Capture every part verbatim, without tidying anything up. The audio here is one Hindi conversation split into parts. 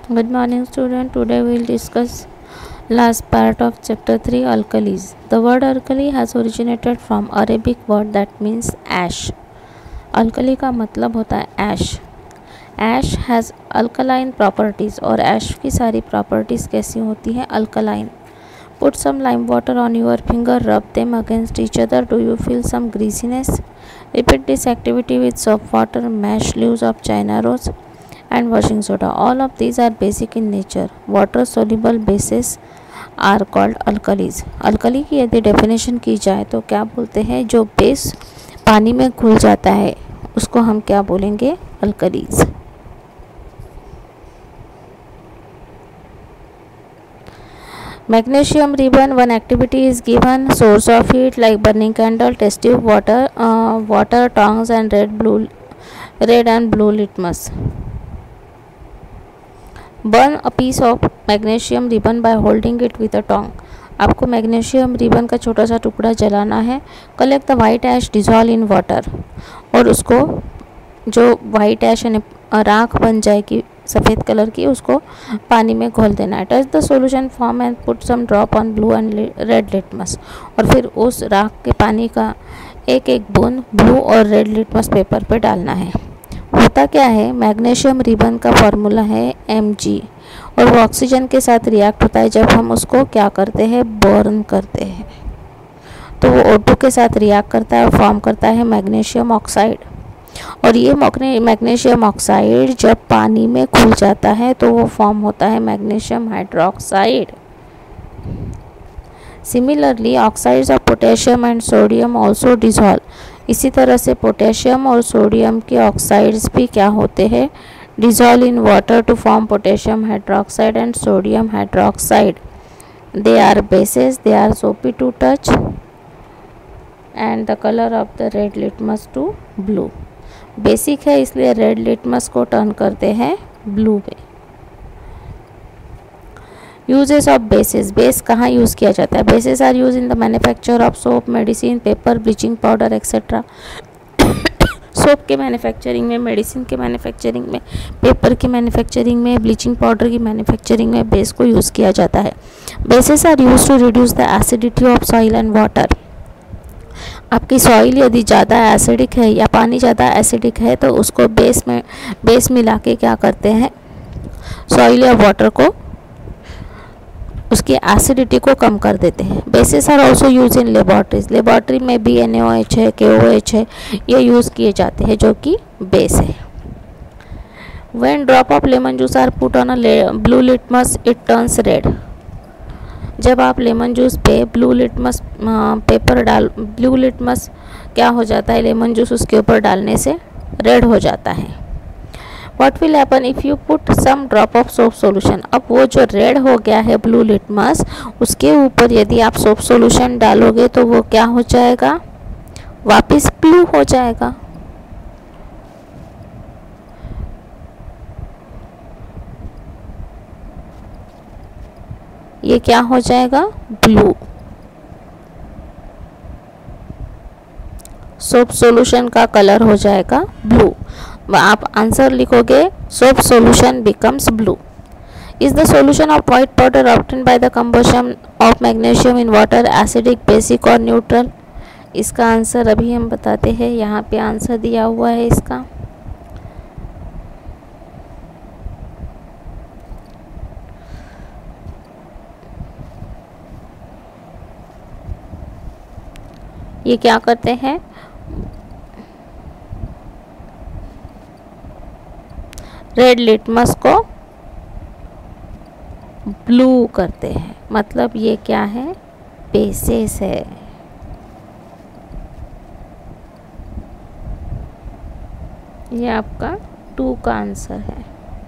Good morning student. Today we will discuss last part of chapter three, alkalis. The word alkali has originated from Arabic word that means ash. Alkali का मतलब होता है ash. Ash has alkaline properties और ash की सारी properties कैसी होती हैं? Alkaline. Put some lime water on your finger, rub them against each other. Do you feel some greasiness? Repeat this activity with soap water, mash leaves of China rose and washing soda. All of these are basic in nature. Water soluble bases are called alkalis. alkali की यदि definition की जाए तो क्या बोलते हैं? जो बेस पानी में घुल जाता है उसको हम क्या बोलेंगे? alkalis. Magnesium ribbon, one activity is given. Source of heat like burning candle, test tube, water, uh, water, tongs and red blue, red and blue litmus. Burn a piece of magnesium ribbon by holding it with a tong. आपको मैग्नीशियम रिबन का छोटा सा टुकड़ा जलाना है. Collect the white ash, dissolve in water. और उसको जो वाइट ऐश यानी राख बन जाएगी सफ़ेद कलर की, उसको पानी में घोल देना है. Touch the solution form and put some drop on blue and red litmus. और फिर उस राख के पानी का एक एक बूंद ब्लू और रेड लिटमस पेपर पे डालना है. होता क्या है? मैग्नीशियम रिबन का फॉर्मूला है एम जी और वो ऑक्सीजन के साथ रिएक्ट होता है जब हम उसको क्या करते हैं? बर्न करते हैं. तो वो ओ टू के साथ रिएक्ट करता है और फॉर्म करता है मैग्नीशियम ऑक्साइड. और ये मैग्नीशियम ऑक्साइड जब पानी में घुल जाता है तो वो फॉर्म होता है magnesium hydroxide. Similarly oxides of potassium and sodium also dissolve. इसी तरह से पोटेशियम और सोडियम के ऑक्साइड्स भी क्या होते हैं? Dissolve in water to form potassium hydroxide and sodium hydroxide. They are bases, they are soapy to touch and the colour of the red litmus to blue. Basic है इसलिए रेड लिटमस को टर्न करते हैं ब्लू पे. Uses of bases. बेस कहाँ यूज़ किया जाता है? Bases are use in the manufacture of soap, medicine, paper, bleaching powder etcetera. Soap के मैन्युफैक्चरिंग में, मेडिसिन के मैन्युफैक्चरिंग में, पेपर की मैन्युफैक्चरिंग में, ब्लीचिंग पाउडर की मैन्युफैक्चरिंग में बेस को यूज़ किया जाता है. Bases are use to reduce the acidity of soil and water. आपकी सॉइल यदि ज़्यादा एसिडिक है या पानी ज़्यादा एसिडिक है तो उसको बेस में बेस मिला के क्या करते हैं? सॉइल या वाटर को उसकी एसिडिटी को कम कर देते हैं. Bases are also use in laboratories. Laboratory में बी एन ओ एच है, के ओ एच है, ये यूज़ किए जाते हैं जो कि बेस है. When drop of lemon juice are put on a blue litmus it turns red. जब आप लेमन जूस पे ब्लू लिटमस पेपर डाल ब्लू लिटमस क्या हो जाता है? लेमन जूस उसके ऊपर डालने से रेड हो जाता है. What will happen if you put some drop of soap solution. अब वो जो रेड हो गया है ब्लू लिटमस, उसके ऊपर यदि आप सोप सॉल्यूशन डालोगे तो वो क्या हो जाएगा? वापस ब्लू हो जाएगा. ये क्या हो जाएगा? ब्लू. सोप सॉल्यूशन का कलर हो जाएगा ब्लू. आप आंसर लिखोगे soap solution becomes blue. Is the solution of white powder obtained by the combustion of magnesium in water acidic, basic और न्यूट्रल? इसका आंसर अभी हम बताते हैं. यहाँ पे आंसर दिया हुआ है इसका. ये क्या करते हैं? रेड लिटमस को ब्लू करते हैं. मतलब ये क्या है? बेसिस है. ये आपका टू का आंसर है.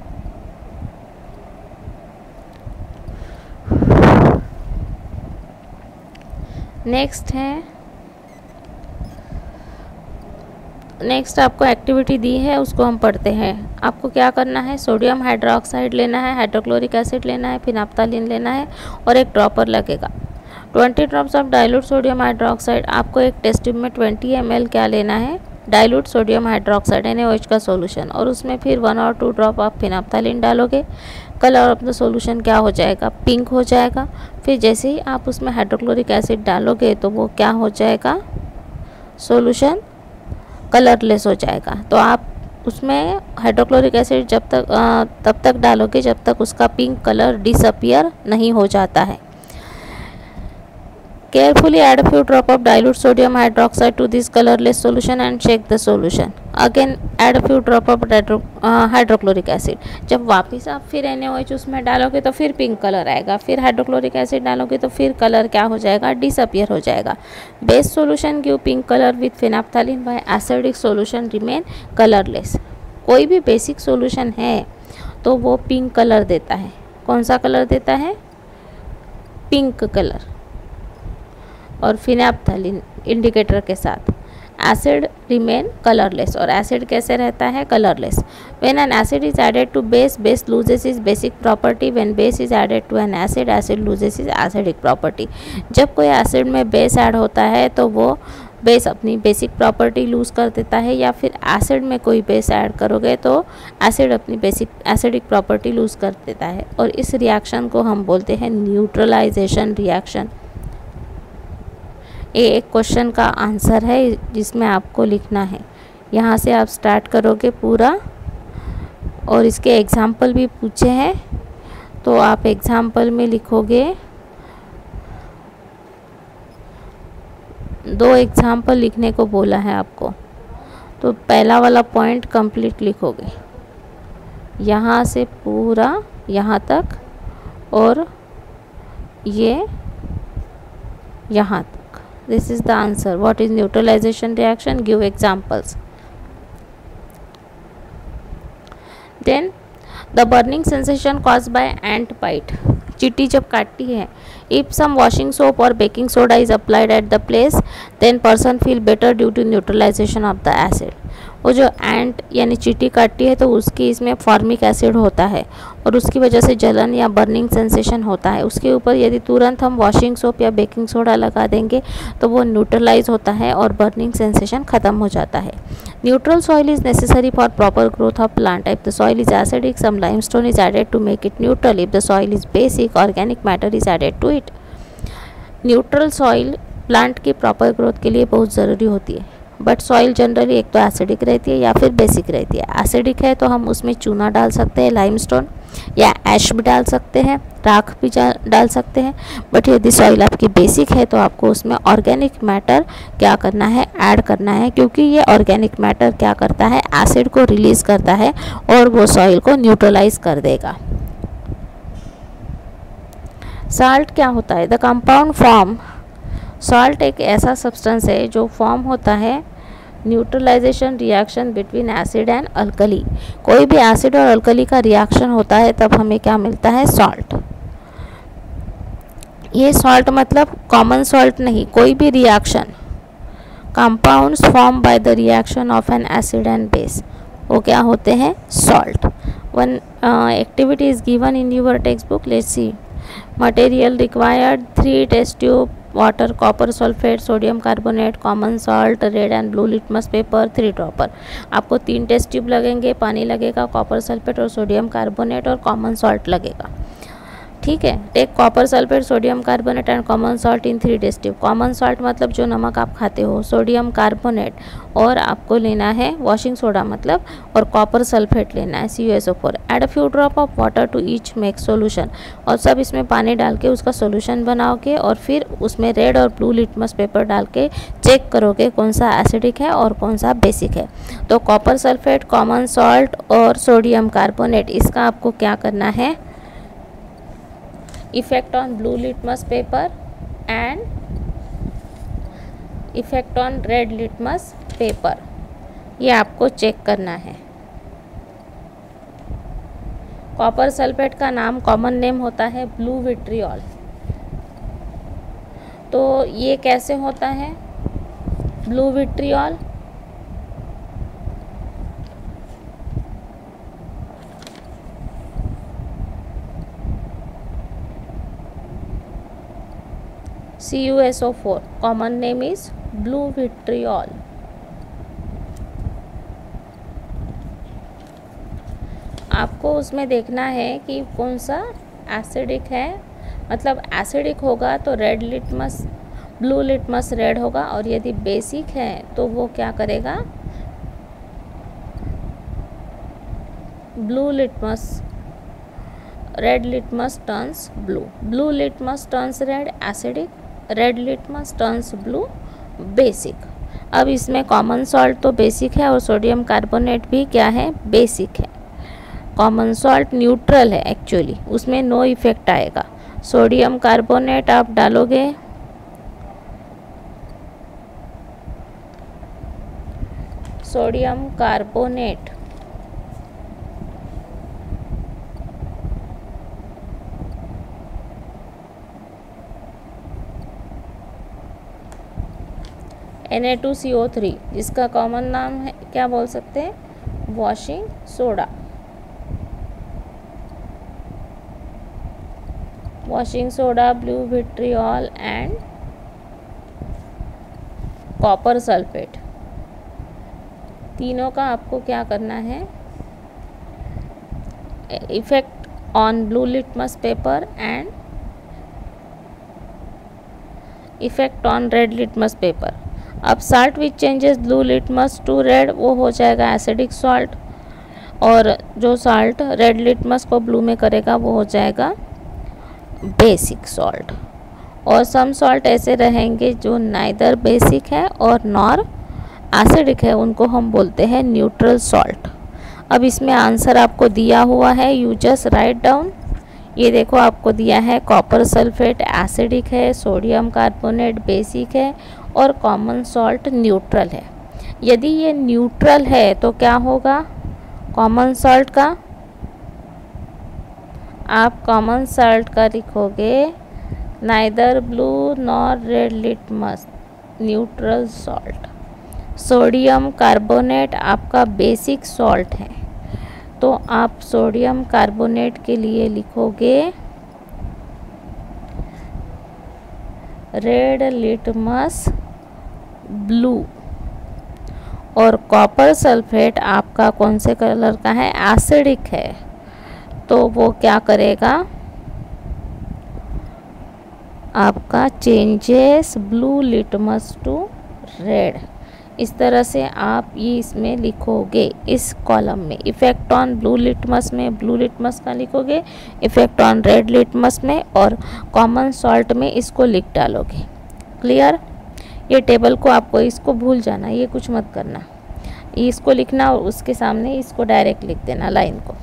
नेक्स्ट है नेक्स्ट आपको एक्टिविटी दी है, उसको हम पढ़ते हैं. आपको क्या करना है? सोडियम हाइड्रोक्साइड लेना है, हाइड्रोक्लोरिक एसिड लेना है, फिर नाफ्तालीन लेना है और एक ड्रॉपर लगेगा. Twenty drops of dilute sodium hydroxide. आपको एक टेस्ट ट्यूब में ट्वेंटी एम एल क्या लेना है? Dilute sodium hydroxide N A O H का सॉल्यूशन और उसमें फिर वन और टू ड्रॉप आप फिनाप्थलीन डालोगे, कलर ऑफ द सॉल्यूशन क्या हो जाएगा, पिंक हो जाएगा। फिर जैसे ही आप उसमें हाइड्रोक्लोरिक एसिड डालोगे तो वो क्या हो जाएगा, सॉल्यूशन कलरलेस हो जाएगा। तो आप उसमें हाइड्रोक्लोरिक एसिड जब तक आ, तब तक डालोगे जब तक उसका पिंक कलर डिसअपियर नहीं हो जाता है। Carefully add a few drop of dilute sodium hydroxide to this colorless solution and shake the solution. Again add a few drop of hydrochloric acid. जब वापस आप फिर एन ए ओ एच उसमें डालोगे तो फिर पिंक कलर आएगा, फिर हाइड्रोक्लोरिक एसिड डालोगे तो फिर कलर क्या हो जाएगा, डिसअपियर हो जाएगा। Base solution give pink colour with phenolphthalein by acidic solution remain colourless. कोई भी बेसिक सॉल्यूशन है तो वो पिंक कलर देता है। कौन सा कलर देता है, पिंक कलर, और फिनाप्थलीन इंडिकेटर के साथ। एसिड रिमेन कलरलेस, और एसिड कैसे रहता है, colourless. When an acid is added to base, base loses is basic property. When base is added to an acid, acid loses is acidic property. जब कोई एसिड में बेस ऐड होता है तो वो बेस अपनी बेसिक प्रॉपर्टी लूज़ कर देता है, या फिर एसिड में कोई बेस ऐड करोगे तो एसिड अपनी बेसिक एसिडिक प्रॉपर्टी लूज़ कर देता है। और इस रिएक्शन को हम बोलते हैं न्यूट्रलाइजेशन रिएक्शन। ये एक क्वेश्चन का आंसर है जिसमें आपको लिखना है। यहाँ से आप स्टार्ट करोगे पूरा, और इसके एग्जाम्पल भी पूछे हैं तो आप एग्जाम्पल में लिखोगे। दो एग्जाम्पल लिखने को बोला है आपको, तो पहला वाला पॉइंट कंप्लीट लिखोगे, यहाँ से पूरा यहाँ तक, और ये यहाँ तक। This is the answer. What is neutralization reaction? Give examples. Then the burning sensation caused by ant bite. चींटी जब काटती है, if some washing soap or baking soda is applied at the place, then person feel better due to neutralization of the acid. वो जो एंट यानी चींटी काटती है तो उसकी इसमें फॉर्मिक एसिड होता है और उसकी वजह से जलन या बर्निंग सेंसेशन होता है। उसके ऊपर यदि तुरंत हम वॉशिंग सोप या बेकिंग सोडा लगा देंगे तो वो न्यूट्रलाइज होता है और बर्निंग सेंसेशन ख़त्म हो जाता है। Neutral soil is necessary for proper growth of plant. If the soil is acidic, some limestone is added to make it neutral. If the soil is basic, organic matter is added to it. Neutral soil plant की प्रॉपर ग्रोथ के लिए बहुत ज़रूरी होती है। बट सॉइल जनरली एक तो एसिडिक रहती है या फिर बेसिक रहती है। एसिडिक है तो हम उसमें चूना डाल सकते हैं, लाइमस्टोन, या ऐश भी डाल सकते हैं, राख भी डाल सकते हैं। बट यदि सॉइल आपकी बेसिक है तो आपको उसमें ऑर्गेनिक मैटर क्या करना है, ऐड करना है, क्योंकि ये ऑर्गेनिक मैटर क्या करता है, एसिड को रिलीज करता है और वो सॉइल को न्यूट्रलाइज कर देगा। साल्ट क्या होता है, द कंपाउंड फॉर्म। सॉल्ट एक ऐसा सब्सटेंस है जो फॉर्म होता है neutralisation reaction between acid and alkali. कोई भी एसिड और अल्कली का रिएक्शन होता है तब हमें क्या मिलता है, सॉल्ट। ये सॉल्ट मतलब कॉमन सॉल्ट नहीं, कोई भी reaction, compounds form by the reaction of an acid and base, वो क्या होते हैं, salt. One activity is given in your text book, let's see. Material required, three test tube, water, copper sulphate, sodium carbonate, common salt, red and blue litmus paper, three dropper. आपको तीन टेस्ट ट्यूब लगेंगे, पानी लगेगा, कॉपर सल्फेट और सोडियम कार्बोनेट और कॉमन सॉल्ट लगेगा। ठीक है, take copper sulphate, sodium carbonate and common salt in three test tube. Common salt मतलब जो नमक आप खाते हो, सोडियम कार्बोनेट, और आपको लेना है वॉशिंग सोडा मतलब, और कॉपर सल्फेट लेना है, C U S O four. Add a few drop of water to each make solution. और सब इसमें पानी डाल के उसका सोल्यूशन बनाओगे और फिर उसमें रेड और ब्लू लिटमस पेपर डाल के चेक करोगे कौन सा एसिडिक है और कौन सा बेसिक है। तो कॉपर सल्फेट, कॉमन सॉल्ट और सोडियम कार्बोनेट, इसका आपको क्या करना है, effect on blue litmus paper and effect on red litmus paper, ये आपको चेक करना है। कॉपर सल्फेट का नाम, कॉमन नेम होता है ब्लू विट्रियोल। तो ये कैसे होता है blue vitriol, C u S O four, common name is blue vitriol. आपको उसमें देखना है कि कौन सा एसिडिक है, मतलब एसिडिक होगा तो red litmus blue litmus red होगा, और यदि बेसिक है तो वो क्या करेगा, blue litmus red litmus turns blue, blue litmus turns red acidic, red litmus turns blue basic. अब इसमें कॉमन सॉल्ट तो बेसिक है और सोडियम कार्बोनेट भी क्या है, बेसिक है। कॉमन सॉल्ट न्यूट्रल है एक्चुअली, उसमें नो इफेक्ट आएगा। सोडियम कार्बोनेट आप डालोगे, sodium carbonate N A two C O three, जिसका कॉमन नाम है क्या बोल सकते हैं, washing soda. Washing soda, blue vitriol and copper sulphate, तीनों का आपको क्या करना है, effect on blue litmus paper and effect on red litmus paper. अब salt which changes blue litmus to red, वो हो जाएगा एसिडिक सॉल्ट, और जो साल्ट रेड लिटमस को ब्लू में करेगा वो हो जाएगा बेसिक सॉल्ट। और सम सॉल्ट ऐसे रहेंगे जो नाइदर बेसिक है और नॉर एसिडिक है, उनको हम बोलते हैं न्यूट्रल सॉल्ट। अब इसमें आंसर आपको दिया हुआ है, यू जस्ट राइट डाउन। ये देखो आपको दिया है कॉपर सल्फेट एसिडिक है, सोडियम कार्बोनेट बेसिक है और कॉमन सॉल्ट न्यूट्रल है। यदि ये न्यूट्रल है तो क्या होगा कॉमन सॉल्ट का, आप कॉमन सॉल्ट का लिखोगे neither blue nor red litmus, neutral salt. Sodium carbonate आपका बेसिक सॉल्ट है, तो आप सोडियम कार्बोनेट के लिए लिखोगे रेड लिटमस ब्लू, और कॉपर सल्फेट आपका कौन से कलर का है, एसिडिक है, तो वो क्या करेगा आपका changes blue litmus to red. इस तरह से आप ये इसमें लिखोगे, इस कॉलम में इफ़ेक्ट ऑन ब्लू लिटमस में ब्लू लिटमस का लिखोगे, इफ़ेक्ट ऑन रेड लिटमस में, और कॉमन सॉल्ट में इसको लिख डालोगे। क्लियर? ये टेबल को आपको इसको भूल जाना, ये कुछ मत करना, इसको लिखना और उसके सामने इसको डायरेक्ट लिख देना लाइन को।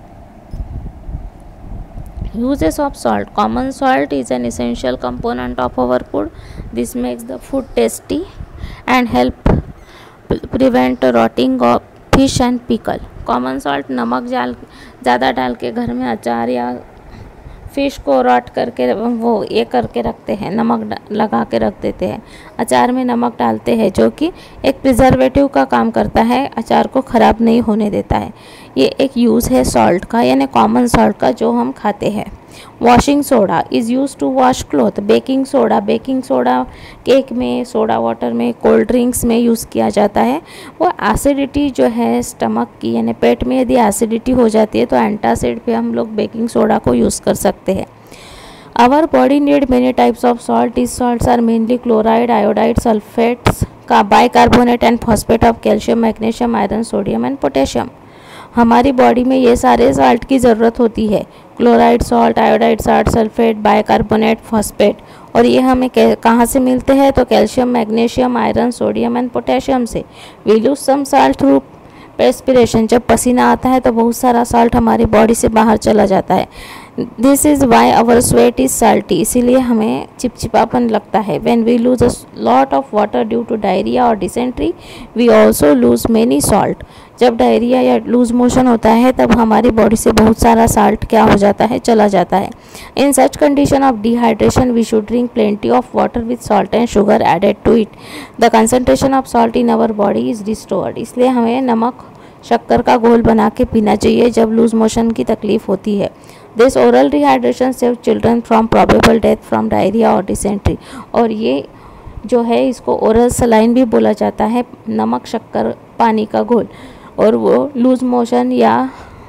Uses of salt. Common salt is an essential component of our food. This makes the food tasty and help prevent rotting of fish and pickle. Common salt नमक जाल ज़्यादा डाल के घर में अचार या फ़िश को रॉट करके वो ये करके रखते हैं, नमक लगा के रख देते हैं, अचार में नमक डालते हैं, जो कि एक प्रिजर्वेटिव का काम करता है, अचार को ख़राब नहीं होने देता है। ये एक यूज़ है सॉल्ट का, यानी कॉमन सॉल्ट का, जो हम खाते हैं। Washing soda is use to wash cloth. Baking soda, baking soda cake में, सोडा वाटर में, कोल्ड ड्रिंक्स में यूज़ किया जाता है। वो एसिडिटी जो है स्टमक की, यानी पेट में यदि एसिडिटी हो जाती है तो एंटासिड पे हम लोग बेकिंग सोडा को यूज़ कर सकते हैं। Our body need many types of salt. इस salts are mainly chloride, iodide, sulphates का bicarbonate and phosphate of calcium, magnesium, iron, sodium and potassium. हमारी बॉडी में ये सारे सॉल्ट की ज़रूरत होती है, chloride salt, iodide salt, sulphate, bicarbonate, phosphate. और ये हमें कहाँ से मिलते हैं, तो calcium, magnesium, iron, sodium and potassium से। We lose some salt through perspiration. जब पसीना आता है तो बहुत सारा सॉल्ट हमारी बॉडी से बाहर चला जाता है। This is why our sweat is salty, इसीलिए हमें चिपचिपापन लगता है। When we lose a lot of water due to diarrhoea और dysentery, we also lose many salt. जब डायरिया या लूज मोशन होता है तब हमारी बॉडी से बहुत सारा साल्ट क्या हो जाता है, चला जाता है। In such condition of dehydration we should drink plenty of water with salt and sugar added to it. The concentration of salt in our body is restored. इसलिए हमें नमक शक्कर का घोल बना के पीना चाहिए जब लूज मोशन की तकलीफ होती है। This oral dehydration save children from probable death from diarrhoea और डिसेंट्री। और ये जो है इसको ओरल सलाइन भी बोला जाता है, नमक शक्कर पानी का घोल। और वो लूज मोशन या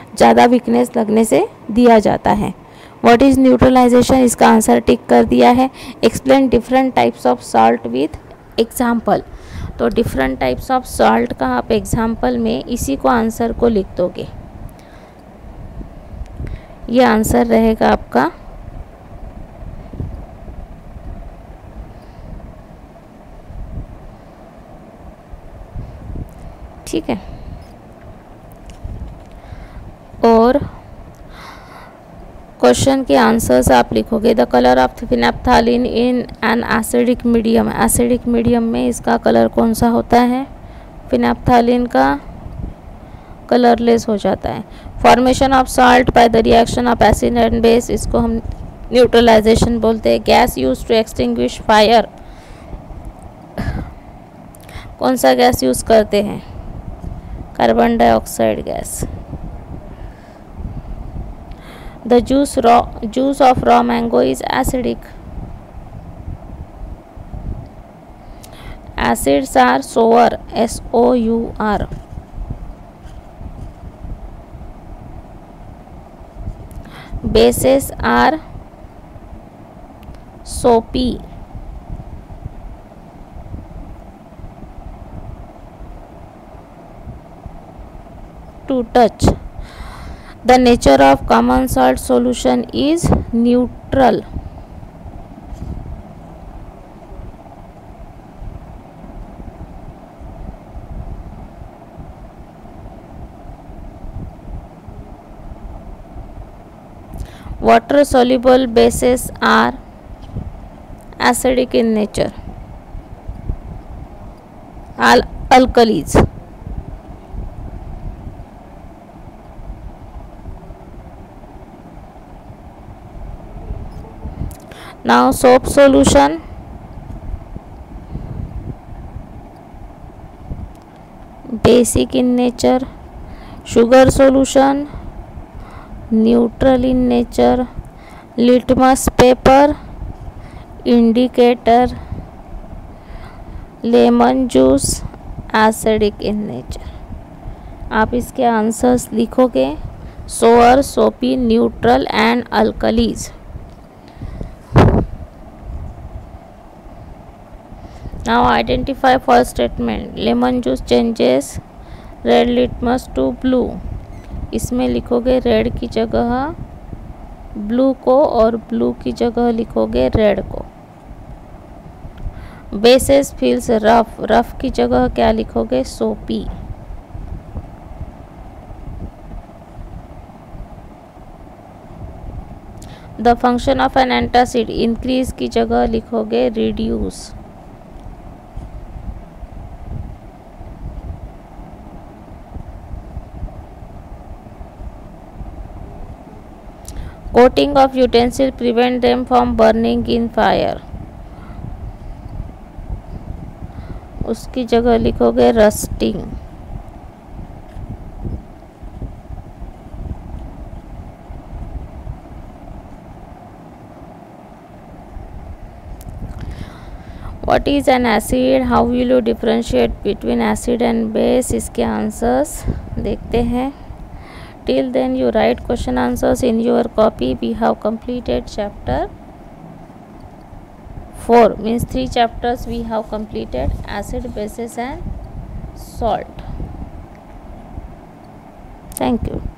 ज़्यादा वीकनेस लगने से दिया जाता है। व्हाट इज़ न्यूट्रलाइजेशन, इसका आंसर टिक कर दिया है। Explain different types of salt with example, तो डिफरेंट टाइप्स ऑफ सॉल्ट का आप एग्जाम्पल में इसी को आंसर को लिख दोगे। ये आंसर रहेगा आपका ठीक है। और क्वेश्चन के आंसर्स आप लिखोगे। The colour of phenolphthalein in an acidic medium, acidic medium में इसका कलर कौन सा होता है? फिनेप्थालीन का कलरलेस हो जाता है। Formation of salt by the reaction of acid and base, इसको हम न्यूट्रलाइजेशन बोलते हैं। Gas use to extinguish fire, कौन सा गैस यूज करते हैं? Carbon dioxide gas. The juice raw juice of raw mango is acidic. Acids are sour, S O U R. Bases are soapy. To touch. The nature of common salt solution is neutral. Water soluble bases are acidic in nature. Al alkalis. Now soap solution, basic in nature. Sugar solution, neutral in nature. Litmus paper, indicator. Lemon juice, acidic in nature. आप इसके आंसर्स लिखोगे। sour, soapy, neutral and alkalis. Now identify false statement. Lemon juice changes red litmus to blue. इसमें लिखोगे रेड की जगह ब्लू को और ब्लू की जगह लिखोगे रेड को। बेसेस फील्स रफ, रफ की जगह क्या लिखोगे? Soapy. The function of an antacid, increase की जगह लिखोगे reduce. Coating of utensil prevent them from burning in fire. उसकी जगह लिखोगे rusting. What is an acid? How will you differentiate between acid and base? इसके आंसर्स देखते हैं। Till then you write question answers in your copy. We have completed chapter four, means three chapters we have completed: acid, bases and salt. Thank you.